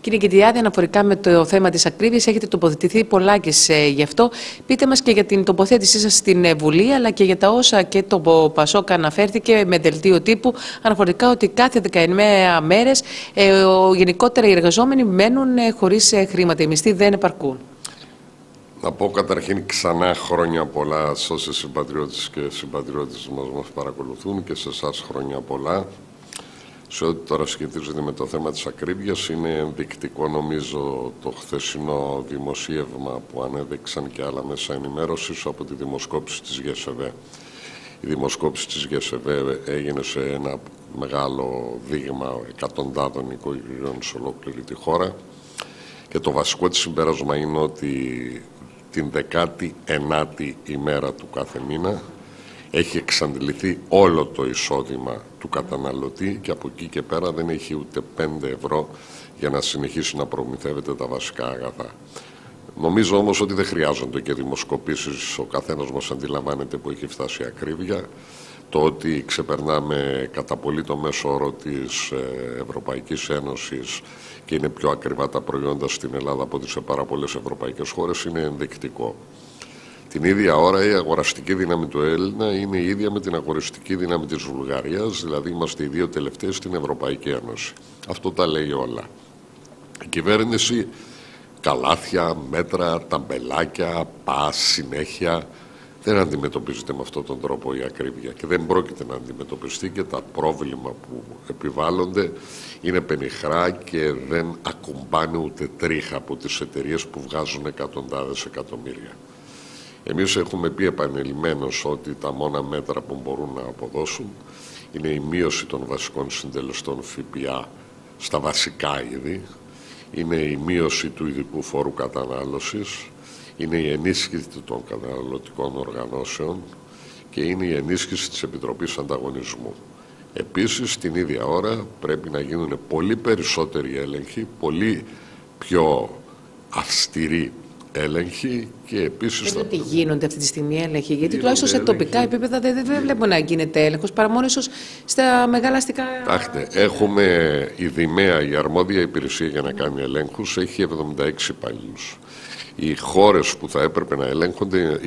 Κύριε Κηδιάδη, αναφορικά με το θέμα της ακρίβειας, έχετε τοποθετηθεί πολλάκις γι' αυτό. Πείτε μας και για την τοποθέτησή σας στην Βουλή, αλλά και για τα όσα και το ΠΑΣΟΚ αναφέρθηκε με δελτίο τύπου, αναφορικά ότι κάθε 19 μέρες γενικότερα οι εργαζόμενοι μένουν χωρίς χρήματα. Οι μισθοί δεν επαρκούν. Να πω καταρχήν ξανά χρόνια πολλά σε όσοι συμπατριώτες και συμπατριώτες μας παρακολουθούν και σε εσάς χρόνια πολλά. Σε ό,τι τώρα σχετίζεται με το θέμα της ακρίβειας, είναι ενδεικτικό νομίζω το χθεσινό δημοσίευμα που ανέδειξαν και άλλα μέσα ενημέρωσης από τη δημοσκόπηση της ΓΕΣΕΒΕ. Η δημοσκόπηση της ΓΕΣΕΒΕ έγινε σε ένα μεγάλο δείγμα εκατοντάδων οικογενειών σε ολόκληρη τη χώρα και το βασικό της συμπέρασμα είναι ότι την 19η ημέρα του κάθε μήνα έχει εξαντληθεί όλο το εισόδημα του καταναλωτή και από εκεί και πέρα δεν έχει ούτε 5 ευρώ για να συνεχίσει να προμηθεύεται τα βασικά αγαθά. Νομίζω όμως ότι δεν χρειάζονται και δημοσκοπήσεις, ο καθένας μας αντιλαμβάνεται που έχει φτάσει η ακρίβεια. Το ότι ξεπερνάμε κατά πολύ το μέσο όρο της Ευρωπαϊκής Ένωσης και είναι πιο ακριβά τα προϊόντα στην Ελλάδα από τις σε πάρα πολλές ευρωπαϊκές χώρες είναι ενδεικτικό. Την ίδια ώρα η αγοραστική δύναμη του Έλληνα είναι η ίδια με την αγοραστική δύναμη της Βουλγαρίας, δηλαδή είμαστε οι δύο τελευταίοι στην Ευρωπαϊκή Ένωση. Αυτό τα λέει όλα. Η κυβέρνηση, καλάθια, μέτρα, ταμπελάκια, πας, συνέχεια, δεν αντιμετωπίζεται με αυτόν τον τρόπο η ακρίβεια και δεν πρόκειται να αντιμετωπιστεί και τα πρόβλημα που επιβάλλονται είναι πενιχρά και δεν ακουμπάνε ούτε τρίχα από τις εταιρείες που βγάζουν εκατοντάδες εκατομμύρια. Εμείς έχουμε πει επανειλημμένως ότι τα μόνα μέτρα που μπορούν να αποδώσουν είναι η μείωση των βασικών συντελεστών ΦΠΑ στα βασικά είδη, είναι η μείωση του ειδικού φόρου κατανάλωσης, είναι η ενίσχυση των καταναλωτικών οργανώσεων και είναι η ενίσχυση της Επιτροπής Ανταγωνισμού. Επίσης, την ίδια ώρα πρέπει να γίνουν πολύ περισσότεροι έλεγχοι, πολύ πιο αυστηροί έλεγχοι και επίσης... Δεν ότι γίνονται αυτή τη στιγμή έλεγχοι, γιατί τουλάχιστον σε τοπικά επίπεδα δεν βλέπω να γίνεται έλεγχος, παρά μόνο ίσως στα μεγάλα αστικά... Κοιτάξτε, έχουμε η ΔΙΜΕΑ, η αρμόδια υπηρεσία για να κάνει ελέγχους, έχει 76 υπαλλήλους. Οι χώρες που θα έπρεπε να ελέγχονται,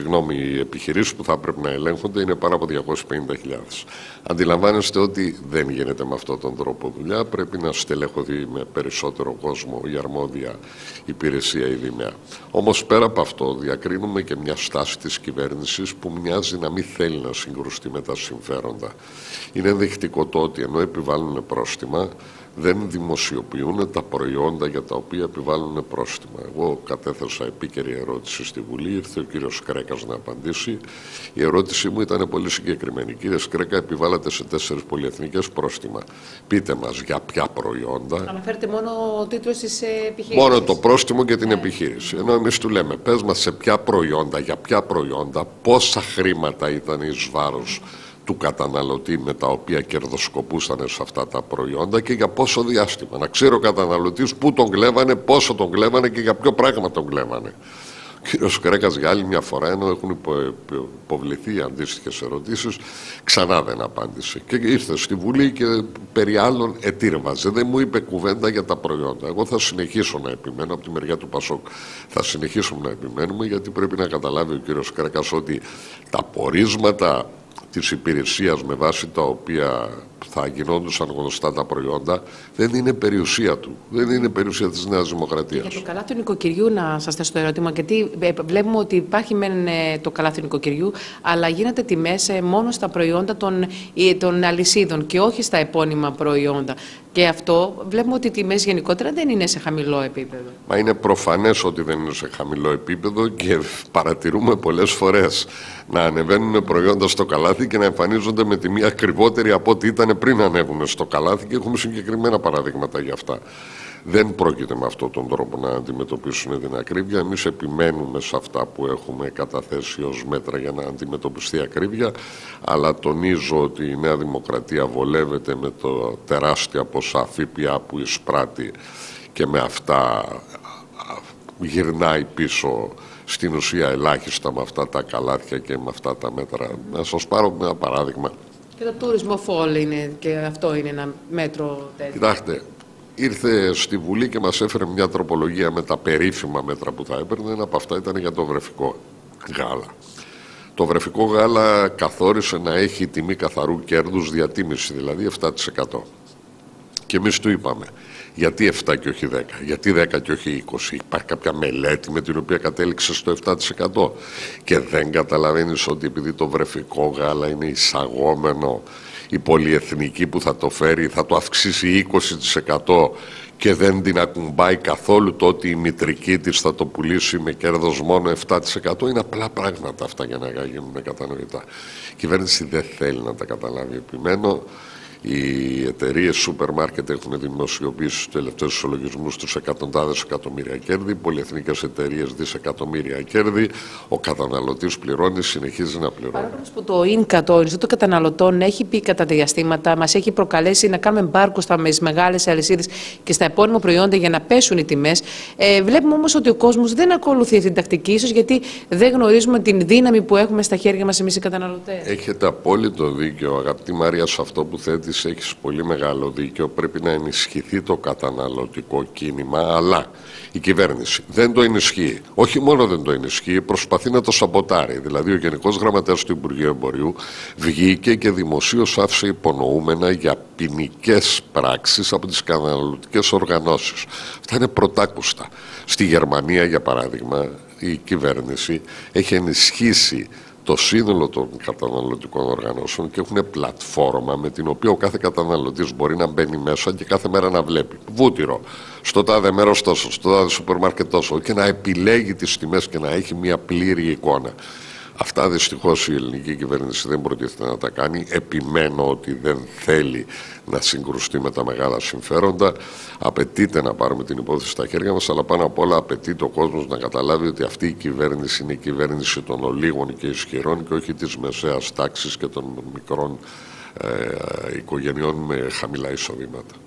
οι επιχειρήσεις που θα έπρεπε να ελέγχονται είναι πάνω από 250.000. Αντιλαμβάνεστε ότι δεν γίνεται με αυτόν τον τρόπο δουλειά. Πρέπει να στελεχωθεί με περισσότερο κόσμο η αρμόδια υπηρεσία, η ΔΙΜΕΑ. Όμως πέρα από αυτό διακρίνουμε και μια στάση της κυβέρνησης που μοιάζει να μην θέλει να συγκρουστεί με τα συμφέροντα. Είναι ενδεικτικό το ότι ενώ επιβάλλουν πρόστιμα, δεν δημοσιοποιούν τα προϊόντα για τα οποία επιβάλλουν πρόστιμα. Εγώ κατέθεσα επίκαιρη ερώτηση στη Βουλή, ήρθε ο κύριος Σκρέκας να απαντήσει. Η ερώτησή μου ήταν πολύ συγκεκριμένη. Κύριε Σκρέκα, επιβάλλατε σε 4 πολυεθνικές πρόστιμα. Πείτε μας για ποια προϊόντα. Αναφέρετε μόνο ο τίτλος της επιχείρησης. Μόνο το πρόστιμο και την επιχείρηση. Ενώ εμείς του λέμε, πες μας σε ποια προϊόντα, για ποια προϊόντα, πόσα χρήματα ήταν εις βάρος του καταναλωτή με τα οποία κερδοσκοπούσαν σε αυτά τα προϊόντα και για πόσο διάστημα. Να ξέρει ο καταναλωτής πού τον κλέβανε, πόσο τον κλέβανε και για ποιο πράγμα τον κλέβανε. Ο κύριος Κρέκας για άλλη μια φορά, ενώ έχουν υποβληθεί αντίστοιχες ερωτήσεις, ξανά δεν απάντησε. Και ήρθε στη Βουλή και περί άλλων ετήρβαζε. Δεν μου είπε κουβέντα για τα προϊόντα. Εγώ θα συνεχίσω να επιμένω από τη μεριά του ΠΑΣΟΚ. Θα συνεχίσουμε να επιμένουμε γιατί πρέπει να καταλάβει ο κύριος Κρέκας ότι τα πορίσματα της υπηρεσίας με βάση τα οποία θα γινόντουσαν γνωστά τα προϊόντα δεν είναι περιουσία του, δεν είναι περιουσία της Νέας Δημοκρατίας. Για το καλάθι του νοικοκυριού να σας θέσω το ερώτημα, γιατί βλέπουμε ότι υπάρχει μεν το καλάθι του νοικοκυριού, αλλά γίνεται τιμές μόνο στα προϊόντα των αλυσίδων και όχι στα επώνυμα προϊόντα. Και αυτό βλέπουμε ότι οι τιμές γενικότερα δεν είναι σε χαμηλό επίπεδο. Μα είναι προφανές ότι δεν είναι σε χαμηλό επίπεδο και παρατηρούμε πολλές φορές να ανεβαίνουν προϊόντα στο καλάθι και να εμφανίζονται με τιμή ακριβότερη από ό,τι ήταν πριν ανέβουν στο καλάθι και έχουμε συγκεκριμένα παραδείγματα για αυτά. Δεν πρόκειται με αυτόν τον τρόπο να αντιμετωπίσουν την ακρίβεια. Εμείς επιμένουμε σε αυτά που έχουμε καταθέσει ως μέτρα για να αντιμετωπιστεί η ακρίβεια, αλλά τονίζω ότι η Νέα Δημοκρατία βολεύεται με το τεράστια ποσά ΦΠΑ που εισπράττει και με αυτά γυρνάει πίσω στην ουσία ελάχιστα με αυτά τα καλάθια και με αυτά τα μέτρα. Να σας πάρω ένα παράδειγμα. Και το τουρισμό φόλ είναι και αυτό είναι ένα μέτρο τέτοιο. Κοιτάξτε, ήρθε στη Βουλή και μας έφερε μια τροπολογία με τα περίφημα μέτρα που θα έπαιρνε. Ένα από αυτά ήταν για το βρεφικό γάλα. Το βρεφικό γάλα καθόρισε να έχει τιμή καθαρού κέρδους διατίμηση, δηλαδή 7%. Και εμείς του είπαμε, γιατί 7 και όχι 10, γιατί 10 και όχι 20, υπάρχει κάποια μελέτη με την οποία κατέληξε στο 7%. Και δεν καταλαβαίνεις ότι επειδή το βρεφικό γάλα είναι εισαγόμενο, η πολυεθνική που θα το φέρει θα το αυξήσει 20% και δεν την ακουμπάει καθόλου το ότι η μητρική της θα το πουλήσει με κέρδος μόνο 7%. Είναι απλά πράγματα αυτά για να γίνουν κατανοητά. Η κυβέρνηση δεν θέλει να τα καταλάβει. Επιμένω, οι εταιρείες σούπερ μάρκετ έχουν δημοσιοποιήσει στους τελευταίους ισολογισμούς τους εκατοντάδες εκατομμύρια κέρδη, οι πολυεθνικές εταιρείες δισεκατομμύρια κέρδη, ο καταναλωτής πληρώνει, συνεχίζει να πληρώνει. Παρόλο που το ΙΝΚΑ, το Ινστιτούτο Καταναλωτών, έχει πει κατά διαστήματα, μας έχει προκαλέσει να κάνουμε μπάρκο στις μεγάλες αλυσίδες και στα επώνυμα προϊόντα για να πέσουν οι τιμές. Βλέπουμε όμως ότι ο κόσμος δεν ακολουθεί αυτή την τακτική, ίσως γιατί δεν γνωρίζουμε την δύναμη που έχουμε στα χέρια μας εμείς οι καταναλωτές. Έχετε απόλυτο δίκιο, αγαπητή Μαρία, σε αυτό που θέτεις. Έχεις πολύ μεγάλο δίκιο. Πρέπει να ενισχυθεί το καταναλωτικό κίνημα, αλλά η κυβέρνηση δεν το ενισχύει. Όχι μόνο δεν το ενισχύει, προσπαθεί να το σαμποτάρει. Δηλαδή, ο Γενικός Γραμματέας του Υπουργείου Εμπορίου βγήκε και δημοσίως άφησε υπονοούμενα για ποινικές πράξεις από τις καταναλωτικές οργανώσεις. Αυτά είναι πρωτάκουστα. Στη Γερμανία, για παράδειγμα, η κυβέρνηση έχει ενισχύσει το σύνολο των καταναλωτικών οργανώσεων και έχουν πλατφόρμα με την οποία ο κάθε καταναλωτής μπορεί να μπαίνει μέσα και κάθε μέρα να βλέπει βούτυρο, στο τάδε μέρος τόσο, στο τάδε σούπερ μάρκετ τόσο, και να επιλέγει τις τιμές και να έχει μια πλήρη εικόνα. Αυτά δυστυχώς η ελληνική κυβέρνηση δεν προτίθεται να τα κάνει. Επιμένω ότι δεν θέλει να συγκρουστεί με τα μεγάλα συμφέροντα. Απαιτείται να πάρουμε την υπόθεση στα χέρια μας, αλλά πάνω απ' όλα απαιτείται ο κόσμος να καταλάβει ότι αυτή η κυβέρνηση είναι η κυβέρνηση των ολίγων και ισχυρών και όχι της μεσαίας τάξης και των μικρών οικογενειών με χαμηλά εισοδήματα.